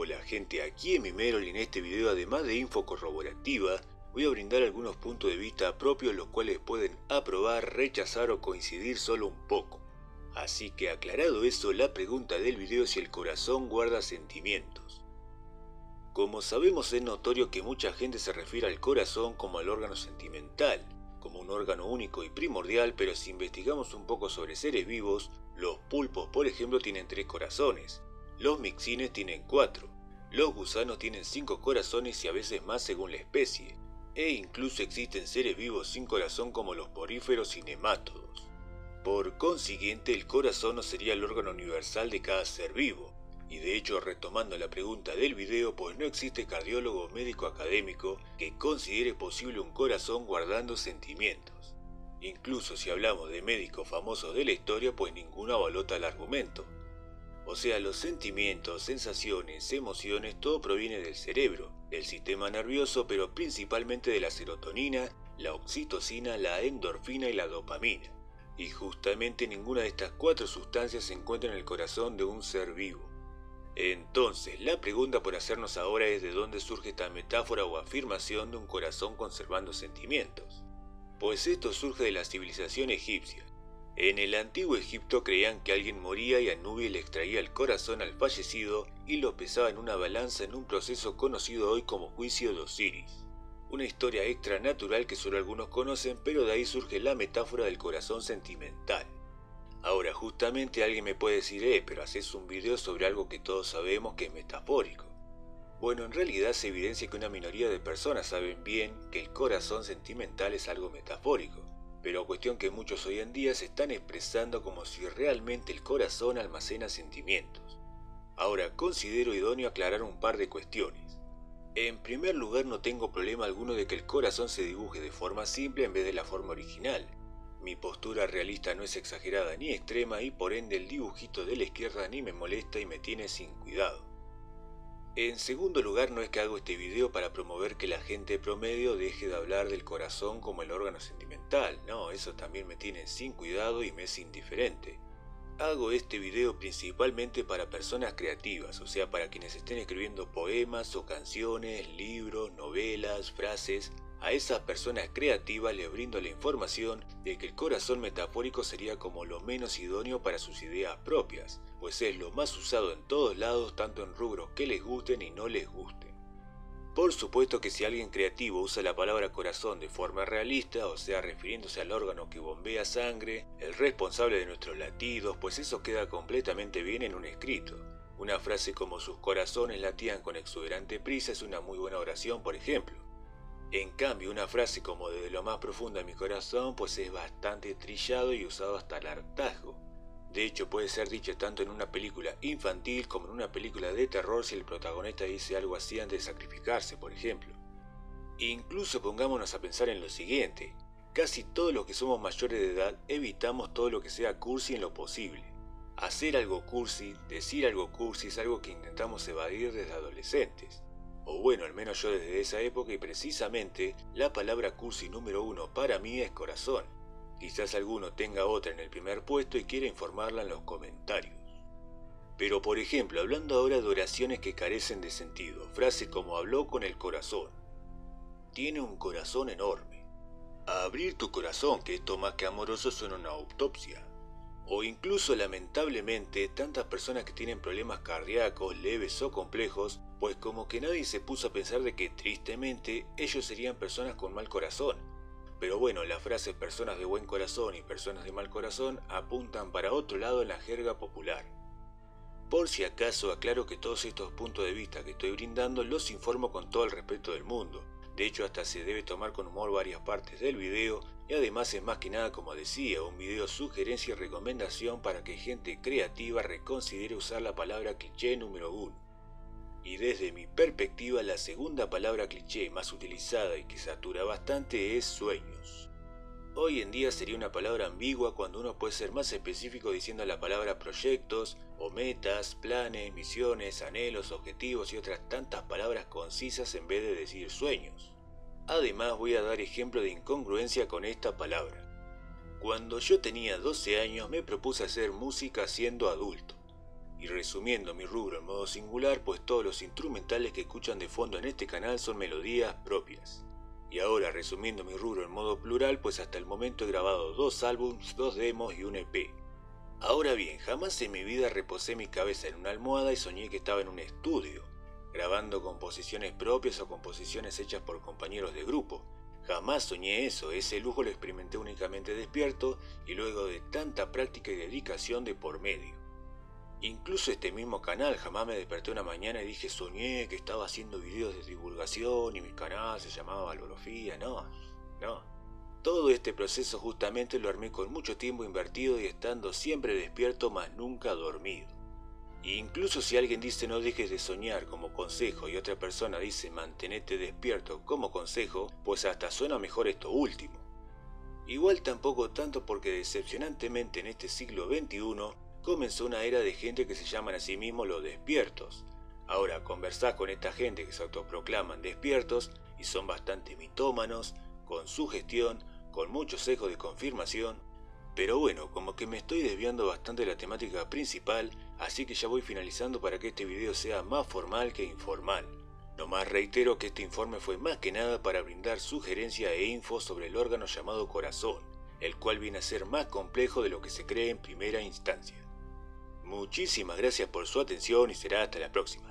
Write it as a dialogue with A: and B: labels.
A: Hola gente, aquí en Mimero y en este video, además de info corroborativa, voy a brindar algunos puntos de vista propios los cuales pueden aprobar, rechazar o coincidir solo un poco. Así que aclarado eso, la pregunta del video es si el corazón guarda sentimientos. Como sabemos, es notorio que mucha gente se refiere al corazón como al órgano sentimental, como un órgano único y primordial, pero si investigamos un poco sobre seres vivos, los pulpos por ejemplo tienen 3 corazones, los mixines tienen 4, los gusanos tienen 5 corazones y a veces más según la especie, e incluso existen seres vivos sin corazón como los poríferos y nemátodos. Por consiguiente, el corazón no sería el órgano universal de cada ser vivo, y de hecho, retomando la pregunta del video, pues no existe cardiólogo o médico académico que considere posible un corazón guardando sentimientos. Incluso si hablamos de médicos famosos de la historia, pues ninguno avaló tal argumento. O sea, los sentimientos, sensaciones, emociones, todo proviene del cerebro, del sistema nervioso, pero principalmente de la serotonina, la oxitocina, la endorfina y la dopamina. Y justamente ninguna de estas 4 sustancias se encuentra en el corazón de un ser vivo. Entonces, la pregunta por hacernos ahora es de dónde surge esta metáfora o afirmación de un corazón conservando sentimientos. Pues esto surge de la civilización egipcia. En el antiguo Egipto creían que alguien moría y Anubis le extraía el corazón al fallecido y lo pesaba en una balanza en un proceso conocido hoy como juicio de Osiris. Una historia extranatural que solo algunos conocen, pero de ahí surge la metáfora del corazón sentimental. Ahora, justamente alguien me puede decir, pero haces un video sobre algo que todos sabemos que es metafórico. Bueno, en realidad se evidencia que una minoría de personas saben bien que el corazón sentimental es algo metafórico, pero cuestión que muchos hoy en día se están expresando como si realmente el corazón almacena sentimientos. Ahora, considero idóneo aclarar un par de cuestiones. En primer lugar, no tengo problema alguno de que el corazón se dibuje de forma simple en vez de la forma original. Mi postura realista no es exagerada ni extrema y por ende el dibujito de la izquierda ni me molesta y me tiene sin cuidado. En segundo lugar, no es que hago este video para promover que la gente promedio deje de hablar del corazón como el órgano sentimental, no, eso también me tiene sin cuidado y me es indiferente. Hago este video principalmente para personas creativas, o sea, para quienes estén escribiendo poemas o canciones, libros, novelas, frases. A esas personas creativas les brindo la información de que el corazón metafórico sería como lo menos idóneo para sus ideas propias, pues es lo más usado en todos lados, tanto en rubros que les gusten y no les gusten. Por supuesto que si alguien creativo usa la palabra corazón de forma realista, o sea refiriéndose al órgano que bombea sangre, el responsable de nuestros latidos, pues eso queda completamente bien en un escrito. Una frase como sus corazones latían con exuberante prisa es una muy buena oración, por ejemplo. En cambio, una frase como desde lo más profundo de mi corazón, pues es bastante trillado y usado hasta el hartazgo. De hecho, puede ser dicho tanto en una película infantil como en una película de terror si el protagonista dice algo así antes de sacrificarse, por ejemplo. Incluso pongámonos a pensar en lo siguiente: casi todos los que somos mayores de edad evitamos todo lo que sea cursi en lo posible. Hacer algo cursi, decir algo cursi es algo que intentamos evadir desde adolescentes. O bueno, al menos yo desde esa época, y precisamente la palabra cursi número 1 para mí es corazón. Quizás alguno tenga otra en el primer puesto y quiera informarla en los comentarios. Pero por ejemplo, hablando ahora de oraciones que carecen de sentido, frases como habló con el corazón. Tiene un corazón enorme. Abrir tu corazón, que esto más que amoroso suena una autopsia. O incluso lamentablemente tantas personas que tienen problemas cardíacos leves o complejos, pues como que nadie se puso a pensar de que tristemente ellos serían personas con mal corazón. Pero bueno, las frases personas de buen corazón y personas de mal corazón apuntan para otro lado en la jerga popular. Por si acaso aclaro que todos estos puntos de vista que estoy brindando los informo con todo el respeto del mundo. De hecho, hasta se debe tomar con humor varias partes del video y además es más que nada, como decía, un video sugerencia y recomendación para que gente creativa reconsidere usar la palabra cliché número 1. Y desde mi perspectiva, la segunda palabra cliché más utilizada y que satura bastante es sueños. Hoy en día sería una palabra ambigua cuando uno puede ser más específico diciendo la palabra proyectos o metas, planes, misiones, anhelos, objetivos y otras tantas palabras concisas en vez de decir sueños. Además, voy a dar ejemplo de incongruencia con esta palabra. Cuando yo tenía 12 años me propuse hacer música siendo adulto. Y resumiendo mi rubro en modo singular, pues todos los instrumentales que escuchan de fondo en este canal son melodías propias. Y ahora resumiendo mi rubro en modo plural, pues hasta el momento he grabado 2 álbums, 2 demos y un EP. Ahora bien, jamás en mi vida reposé mi cabeza en una almohada y soñé que estaba en un estudio, grabando composiciones propias o composiciones hechas por compañeros de grupo. Jamás soñé eso, ese lujo lo experimenté únicamente despierto y luego de tanta práctica y dedicación de por medio. Incluso este mismo canal, jamás me desperté una mañana y dije soñé que estaba haciendo videos de divulgación y mi canal se llamaba Valorofía, no. Todo este proceso justamente lo armé con mucho tiempo invertido y estando siempre despierto más nunca dormido. E incluso si alguien dice no dejes de soñar como consejo y otra persona dice mantenete despierto como consejo, pues hasta suena mejor esto último. Igual tampoco tanto porque decepcionantemente en este siglo XXI comenzó una era de gente que se llaman a sí mismos los despiertos. Ahora conversás con esta gente que se autoproclaman despiertos y son bastante mitómanos, con sugestión, con muchos ecos de confirmación. Pero bueno, como que me estoy desviando bastante de la temática principal, así que ya voy finalizando para que este video sea más formal que informal. Nomás reitero que este informe fue más que nada para brindar sugerencia e info sobre el órgano llamado corazón, el cual viene a ser más complejo de lo que se cree en primera instancia. Muchísimas gracias por su atención y será hasta la próxima.